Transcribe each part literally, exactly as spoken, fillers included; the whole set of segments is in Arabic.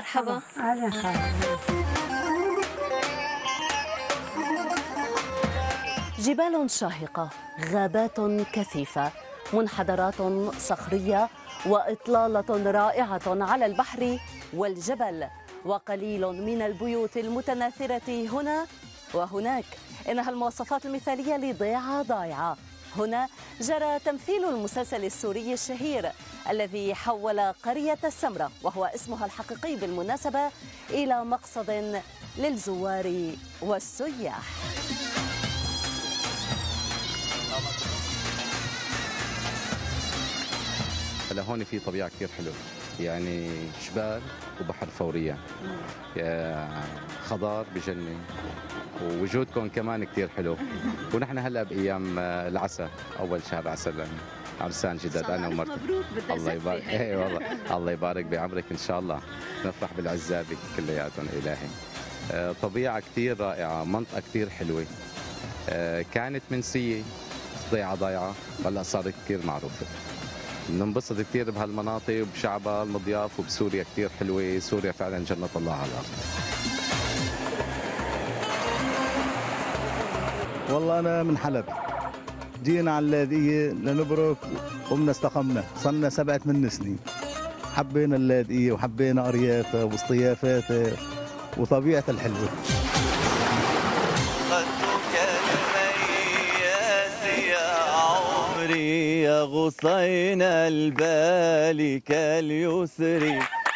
مرحبا. أهلا وسهلا. جبال شاهقة، غابات كثيفة، منحدرات صخرية، وإطلالة رائعة على البحر والجبل، وقليل من البيوت المتناثرة هنا وهناك. إنها المواصفات المثالية لضيعة ضايعة. هنا جرى تمثيل المسلسل السوري الشهير الذي حول قرية السمرة، وهو اسمها الحقيقي بالمناسبة، إلى مقصد للزوار والسياح. هلا هون في طبيعة كثير حلوة، يعني جبال وبحر فوريا، خضار بجنن، ووجودكم كمان كثير حلو. ونحن هلا بايام العسل، اول شهر عسل، عرسان جدد انا ومرتي. مبروك. بدي الله يبارك. اي والله الله يبارك بعمرك ان شاء الله. نفرح بالعزابة كلياتهم الهي. طبيعة كثير رائعة، منطقة كثير حلوة، كانت منسية ضيعة ضايعة، هلا صارت كثير معروفة. بننبسط كثير بهالمناطق وبشعبها المضياف، وبسوريا كثير حلوة. سوريا فعلا جنة الله على الأرض. والله أنا من حلب، جينا على اللاذقية لنبرك ومنا استقمنا، صرنا سبعة من سنين. حبينا اللاذقية وحبينا أريافها واصطيافاتها وطبيعة الحلوة. يا غصين البال كاليسري.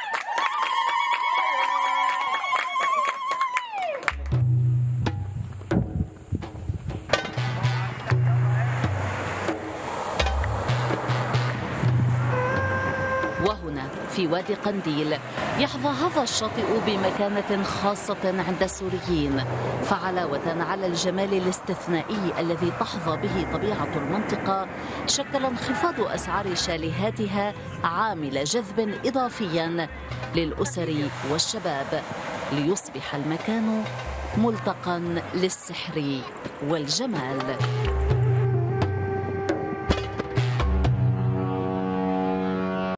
وهنا في وادي قنديل يحظى هذا الشاطئ بمكانة خاصة عند السوريين، فعلاوة على الجمال الاستثنائي الذي تحظى به طبيعة المنطقة، شكل انخفاض أسعار شاليهاتها عامل جذب إضافيا للأسر والشباب، ليصبح المكان ملتقى للسحر والجمال.